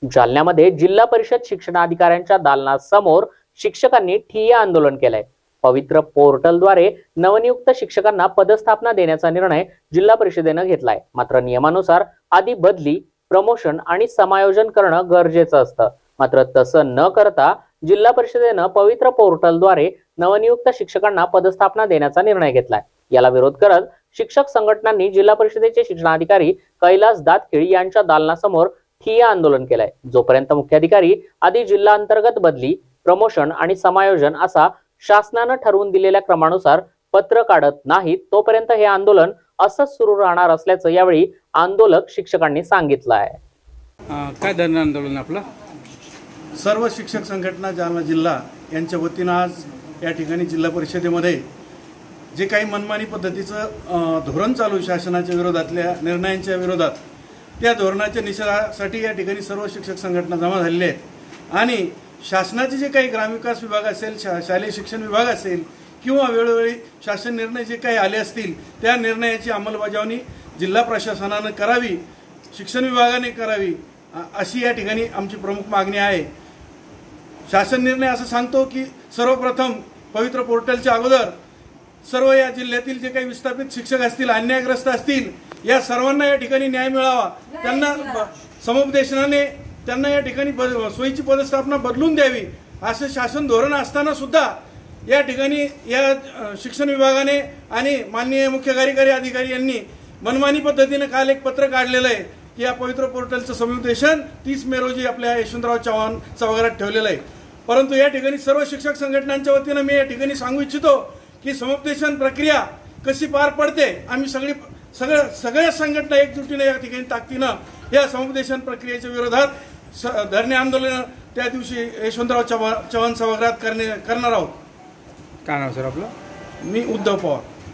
जालन्यामध्ये जिल्हा परिषद शिक्षणाधिकाऱ्यांच्या दालनासमोर शिक्षकांनी ठिय्या आंदोलन केलंय। पवित्र पोर्टलद्वारे नवनियुक्त शिक्षकांना पदस्थापना देण्याचा निर्णय जिल्हा परिषदेने घेतलाय। मात्र नियमानुसार आधी बदली, प्रमोशन आणि समायोजन करणं गरजेचं असतं। मात्र तसं न करता जिल्हा परिषदेने पवित्र पोर्टलद्वारे नवनियुक्त शिक्षकांना पदस्थापना देण्याचा निर्णय घेतलाय। याला विरोध करत शिक्षक संघटनांनी जिल्हा परिषदेचे शिक्षणाधिकारी कैलास दातखिळ यांच्या दालनासमोर ठिय्या आंदोलन केलंय। जोपर्यंत मुख्याधिकारी आधी जिल्हा अंतर्गत बदली, प्रमोशन आणि समायोजन असा शासनाने ठरवून दिलेल्या क्रमानुसार पत्र काढत नाहीत तोपर्यंत हे आंदोलन असंच सुरू राहणार असल्याचं यावेळी आंदोलक शिक्षकांनी सांगितलं आहे। काय धरणं आंदोलन आपलं? सर्व शिक्षक संघटना जालना जिल्हा यांच्या वतीनं आज या ठिकाणी जिल्हा परिषदेमध्ये जे काही मनमानी पद्धतीचं धोरण चालू शासनाच्या विरोधातल्या निर्णयांच्या विरोधात, त्या धोरणाच्या निषेधासाठी या ठिकाणी सर्व शिक्षक संघटना जमा झालेल्या आहेत। आणि शासनाचे जे काही ग्रामविकास विभाग असेल, शालेय शिक्षण विभाग असेल किंवा वेळोवेळी शासन निर्णय जे काही आले असतील त्या निर्णयाची अंमलबजावणी जिल्हा प्रशासनाने करावी, शिक्षण विभागाने करावी, अशी या ठिकाणी आमची प्रमुख मागणी आहे। शासन निर्णय असं सांगतो की सर्वप्रथम पवित्र पोर्टलच्या अगोदर सर्व या जिल्ह्यातील जे काही विस्थापित शिक्षक असतील, अन्यायग्रस्त असतील, या सर्वांना या ठिकाणी न्याय मिळावा, त्यांना समुपदेशनाने त्यांना या ठिकाणी सोयीची पदस्थापना बदलून द्यावी असं शासन धोरण असताना सुद्धा या ठिकाणी या शिक्षण विभागाने आणि माननीय मुख्य कार्यकारी अधिकारी यांनी मनमानी पद्धतीने काल एक पत्र काढलेलं आहे की या पवित्र पोर्टलचं समुपदेशन 30 मे रोजी आपल्या यशवंतराव चव्हाण सभागृहात ठेवलेलं आहे। परंतु या ठिकाणी सर्व शिक्षक संघटनांच्या वतीनं मी या ठिकाणी सांगू इच्छितो की समुपदेशन प्रक्रिया कशी पार पडते, आम्ही सगळ्या संघटना एकजुटीने या ठिकाणी ताकदीनं या समुपदेशन प्रक्रियेच्या विरोधात धरणे आंदोलन त्या दिवशी यशवंतराव चव्हाण सभागृहात करणार आहोत। काय नाव सर आपलं? मी उद्धव पवार।